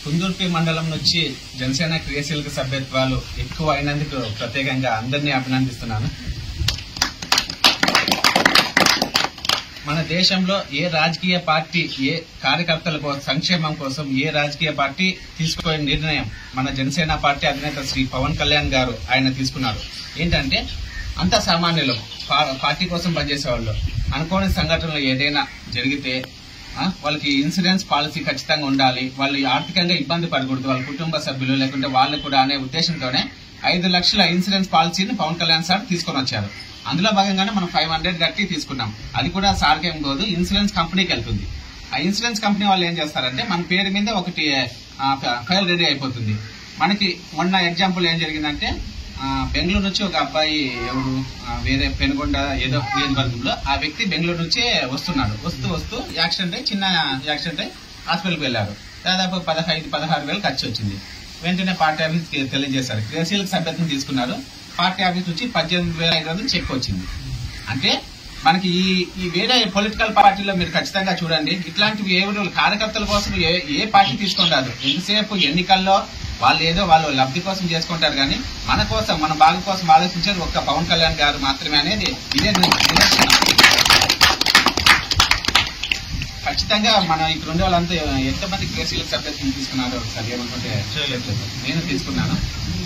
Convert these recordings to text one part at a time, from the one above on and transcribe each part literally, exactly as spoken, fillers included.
కుందుర్పి మండలం నుంచి జనసేన క్రియాశీలక సభ్యత్వాలు ఎక్కువ అయినందుకు ప్రత్యేకంగా అందరినీ అభినందిస్తున్నాను. మన దేశంలో ఏ రాజకీయ పార్టీ ఏ కార్యకర్తల కోసం సంక్షేమం కోసం ఏ రాజకీయ పార్టీ తీసుకునే నిర్ణయం మన జనసేన పార్టీ అధినేత శ్రీ పవన్ కళ్యాణ్ గారు ఆయన తీసుకున్నారు. ఏంటంటే అంత సామాన్యులు పార్టీ కోసం పనిచేసే వాళ్ళు అనుకోని సంఘటనలు ఏదైనా జరిగితే వాళ్ళకి ఇన్సూరెన్స్ పాలసీ ఖచ్చితంగా ఉండాలి, వాళ్ళు ఆర్థికంగా ఇబ్బంది పడకూడదు, వాళ్ళ కుటుంబ సభ్యులు లేకుంటే వాళ్ళు కూడా అనే ఉద్దేశంతోనే ఐదు లక్షల ఇన్సూరెన్స్ పాలసీని పవన్ కళ్యాణ్ సార్ తీసుకొని వచ్చారు. అందులో భాగంగానే మనం ఫైవ్ హండ్రెడ్ కట్టి తీసుకున్నాం. అది కూడా సార్కి ఏం పోదు, ఇన్సూరెన్స్ కంపెనీకి వెళ్తుంది. ఆ ఇన్సూరెన్స్ కంపెనీ వాళ్ళు ఏం చేస్తారంటే మన పేరు మీద ఒకటి ఫైల్ రెడీ అయిపోతుంది. మనకి మొన్న ఎగ్జాంపుల్ ఏం జరిగిందంటే బెంగళూరు నుంచి ఒక అబ్బాయి ఎవరు వేరే పెనుగొండ ఏదో నియోజకవర్గంలో ఆ వ్యక్తి బెంగళూరు నుంచే వస్తున్నాడు. వస్తూ వస్తూ యాక్సిడెంట్ అయ్యి చిన్న యాక్సిడెంట్ అయ్యి హాస్పిటల్కి వెళ్లారు. దాదాపు పదహైదు పదహారు వేలు ఖర్చు వచ్చింది. వెంటనే పార్టీ ఆఫీస్ కి తెలియజేశారు, క్రియాశీలక సభ్యత్వం తీసుకున్నారు. పార్టీ ఆఫీస్ నుంచి పద్దెనిమిది వేల ఐదు వందలు చెక్ వచ్చింది. అంటే మనకి ఈ ఈ వేరే పొలిటికల్ పార్టీలో మీరు ఖచ్చితంగా చూడండి, ఇట్లాంటివి ఏ కార్యకర్తల కోసం ఏ ఏ పార్టీ తీసుకొని రాదు. ఎంతసేపు ఎన్నికల్లో వాళ్ళు ఏదో వాళ్ళు లబ్ధి కోసం చేసుకుంటారు, కానీ మన కోసం మన బాగు కోసం ఆలోచించేది ఒక్క పవన్ కళ్యాణ్ గారు మాత్రమే అనేది ఇదే నిదర్శనం. ఖచ్చితంగా మన ఇక్కడ ఉండే వాళ్ళంతా ఎంతమంది క్రియాశీలక సభ్యత్వం తీసుకున్నారో ఒకసారి ఏమనుకుంటే నేను తీసుకున్నాను.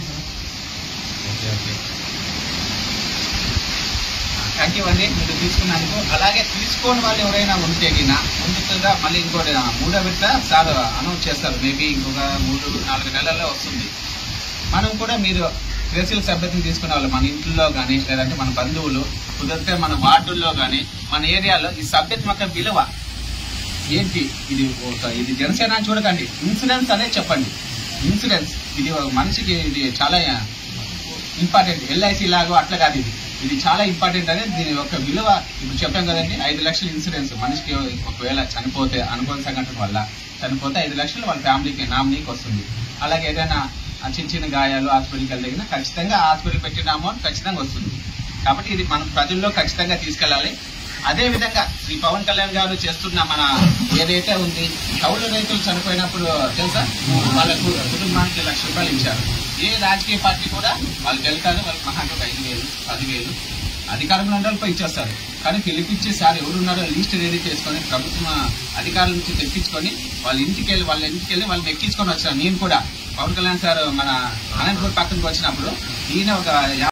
థ్యాంక్ యూ అండి మీరు తీసుకున్నందుకు. అలాగే తీసుకోని వాళ్ళు ఎవరైనా ఉంటే గినా ముందుగా మళ్ళీ ఇంకోటి మూడో విడత సార్ అనౌన్స్ చేస్తారు. మేబీ ఇంకొక మూడు నాలుగు నెలల్లో వస్తుంది. మనం కూడా మీరు క్రియాశీలక సభ్యత్వం తీసుకునే వాళ్ళు మన ఇంట్లో కానీ లేదంటే మన బంధువులు కుదిరితే మన వార్డుల్లో కానీ మన ఏరియాలో ఈ సభ్యత్వం యొక్క విలువ ఏంటి, ఇది ఒక ఇది జనసేన అని చూడకండి, ఇన్సూరెన్స్ అనేది చెప్పండి. ఇన్సూరెన్స్ ఇది మనిషికి ఇది చాలా ఇంపార్టెంట్. ఎల్ఐసి లాగో అట్లా కాదు, ఇది ఇది చాలా ఇంపార్టెంట్ అనేది దీని యొక్క విలువ. ఇప్పుడు చెప్పాం కదండి, ఐదు లక్షల ఇన్సూరెన్స్ మనిషికి ఒకవేళ చనిపోతే అనుకోని సంఘటన వల్ల చనిపోతే ఐదు లక్షలు వాళ్ళ ఫ్యామిలీకి నామినీకి వస్తుంది. అలాగే ఏదైనా చిన్న చిన్న గాయాలు హాస్పిటల్కి వెళ్ళినా ఖచ్చితంగా హాస్పిటల్ పెట్టిన అమౌంట్ ఖచ్చితంగా వస్తుంది. కాబట్టి ఇది మనం ప్రజల్లో ఖచ్చితంగా తీసుకెళ్లాలి. అదే విధంగా శ్రీ పవన్ కళ్యాణ్ గారు చేస్తున్న మన ఏదైతే ఉంది, కౌలు రైతులు చనిపోయినప్పుడు తెలుసా వాళ్ళకు కుటుంబానికి లక్ష రూపాయలు ఇచ్చారు. ఏ రాజకీయ పార్టీ కూడా వాళ్ళకి వెళ్తారు, వాళ్ళకి మహాంగా ఐదు వేలు పదివేలు అధికారంలో ఉండాలి ఇచ్చేస్తారు. కానీ పిలిపించి సార్ ఎవరున్నారో లిస్ట్ రెడీ చేసుకొని ప్రభుత్వం అధికారుల నుంచి తెప్పించుకొని వాళ్ళ ఇంటికి వెళ్ళి వాళ్ళ ఇంటికి వెళ్ళి వాళ్ళని ఎక్కించుకొని వచ్చాను. నేను కూడా పవన్ కళ్యాణ్ సార్ మన అనంతపూర్ పక్కనకి వచ్చినప్పుడు ఈయన ఒక